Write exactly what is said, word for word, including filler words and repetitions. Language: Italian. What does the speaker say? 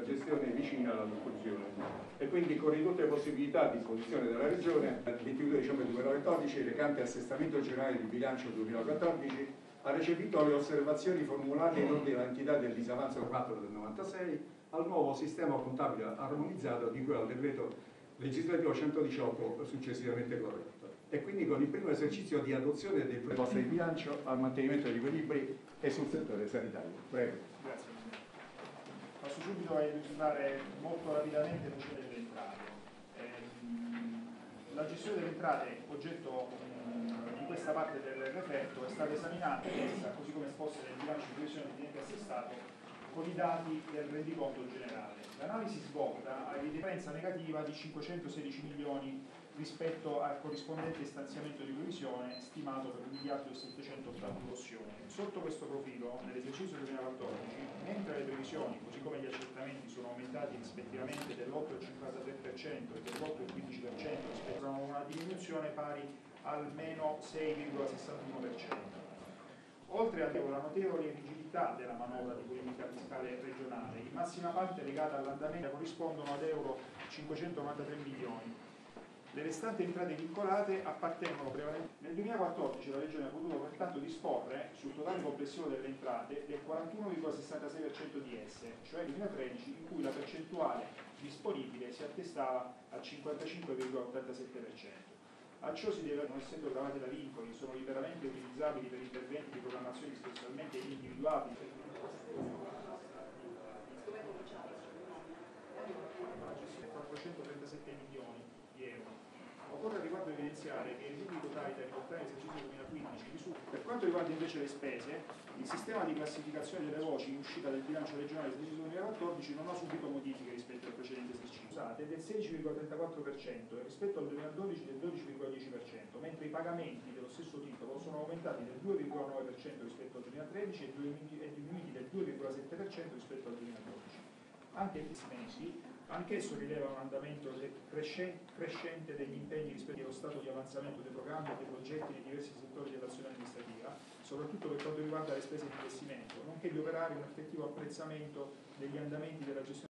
la gestione vicina alla diffusione e quindi con ridotte possibilità di imposizione della Regione, il ventidue dicembre duemilaquattordici, recante assestamento generale di bilancio duemilaquattordici, ha recepito le osservazioni formulate in ordine all'entità del disavanzo quattro del novantasei al nuovo sistema contabile armonizzato di cui al decreto legislativo centodiciotto successivamente corretto, e quindi con il primo esercizio di adozione dei proposte di bilancio al mantenimento degli equilibri e sul settore sanitario. Prego. Grazie. Passo subito a illustrare molto rapidamente le voci delle entrate. Ehm, la gestione delle entrate, oggetto um, di questa parte del referto, è stata esaminata così come esposta nel bilancio di previsione di ente assestato con i dati del rendiconto generale. L'analisi svolta ha evidenza negativa di cinquecentosedici milioni rispetto al corrispondente stanziamento di previsione stimato per un miliardo e settecentottantuno. Sotto questo profilo, nell'esercizio duemilaquattordici, mentre le previsioni, così come gli accertamenti, sono aumentati rispettivamente dell'otto virgola cinquantatré per cento e dell'otto virgola quindici per cento rispetto a una diminuzione pari al meno sei virgola sessantuno per cento. Oltre alla notevole rigidità della manovra di politica fiscale regionale, in massima parte legata all'andamento corrispondono ad euro cinquecentonovantatré milioni. Le restanti entrate vincolate appartengono prevalentemente. Nel duemilaquattordici la Regione ha potuto pertanto disporre sul totale complessivo delle entrate del quarantuno virgola sessantasei per cento di esse, cioè nel duemilatredici, in cui la percentuale disponibile si attestava al cinquantacinque virgola ottantasette per cento. A ciò si deve, non essendo gravate da vincoli, sono liberamente utilizzabili per interventi di programmazione specialmente individuabili. quattrocentotrentasette milioni di euro. Occorre al riguardo evidenziare che i residui totali da riportare nell'esercizio duemilaquindici risultano. Per quanto riguarda invece le spese, il sistema di classificazione delle voci in uscita del bilancio regionale dell'esercizio duemilaquattordici non ha subito modifiche rispetto al precedente esercizio. Scusate, del sedici virgola trentaquattro per cento e rispetto al duemiladodici del dodici virgola dieci per cento, mentre i pagamenti dello stesso titolo sono aumentati del due virgola nove per cento rispetto al duemilatredici e diminuiti del due virgola sette per cento rispetto al duemiladodici. Anche in questi mesi, anch'esso rileva un andamento crescente degli impegni rispetto allo stato di avanzamento dei programmi e dei progetti nei diversi settori dell'azione amministrativa, soprattutto per quanto riguarda le spese di investimento, nonché di operare un effettivo apprezzamento degli andamenti della gestione